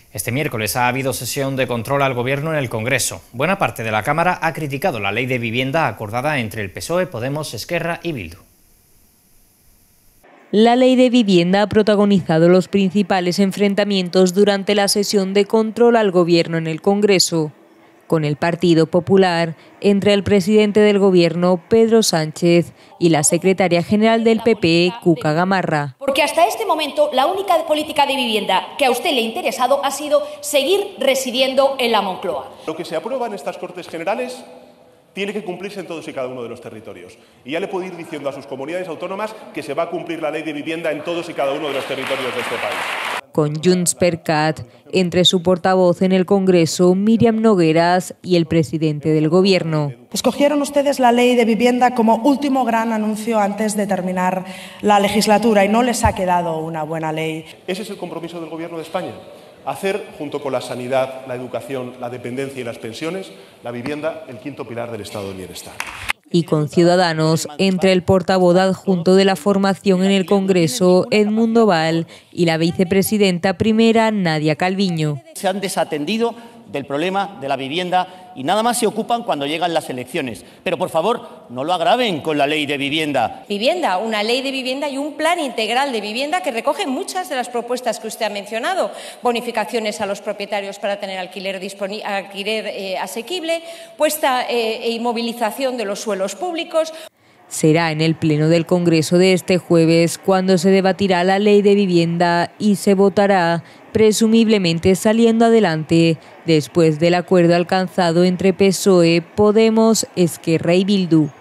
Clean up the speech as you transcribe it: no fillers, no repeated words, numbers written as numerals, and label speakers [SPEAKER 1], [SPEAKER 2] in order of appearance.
[SPEAKER 1] Este miércoles ha habido sesión de control al Gobierno en el Congreso. Buena parte de la Cámara ha criticado la ley de vivienda acordada entre el PSOE, Podemos, Esquerra y Bildu.
[SPEAKER 2] La ley de vivienda ha protagonizado los principales enfrentamientos durante la sesión de control al Gobierno en el Congreso, con el Partido Popular, entre el presidente del Gobierno, Pedro Sánchez, y la secretaria general del PP, Cuca Gamarra.
[SPEAKER 3] Porque hasta este momento la única política de vivienda que a usted le ha interesado ha sido seguir residiendo en la Moncloa.
[SPEAKER 4] Lo que se aprueba en estas Cortes Generales tiene que cumplirse en todos y cada uno de los territorios. Y ya le puedo ir diciendo a sus comunidades autónomas que se va a cumplir la ley de vivienda en todos y cada uno de los territorios de este país.
[SPEAKER 2] Con Junts per Cat, entre su portavoz en el Congreso, Míriam Nogueras, y el presidente del Gobierno.
[SPEAKER 5] Escogieron ustedes la ley de vivienda como último gran anuncio antes de terminar la legislatura y no les ha quedado una buena ley.
[SPEAKER 4] Ese es el compromiso del Gobierno de España. Hacer, junto con la sanidad, la educación, la dependencia y las pensiones, la vivienda el quinto pilar del Estado del bienestar.
[SPEAKER 2] Y con Ciudadanos, entre el portavoz adjunto de la formación en el Congreso, Edmundo Val, y la vicepresidenta primera, Nadia Calviño.
[SPEAKER 6] Se han desatendido del problema de la vivienda y nada más se ocupan cuando llegan las elecciones. Pero, por favor, no lo agraven con la ley de vivienda.
[SPEAKER 3] Vivienda, una ley de vivienda y un plan integral de vivienda que recoge muchas de las propuestas que usted ha mencionado. Bonificaciones a los propietarios para tener alquiler asequible, puesta e inmovilización de los suelos públicos.
[SPEAKER 2] Será en el Pleno del Congreso de este jueves cuando se debatirá la ley de vivienda y se votará, presumiblemente saliendo adelante, después del acuerdo alcanzado entre PSOE, Podemos, Esquerra y Bildu.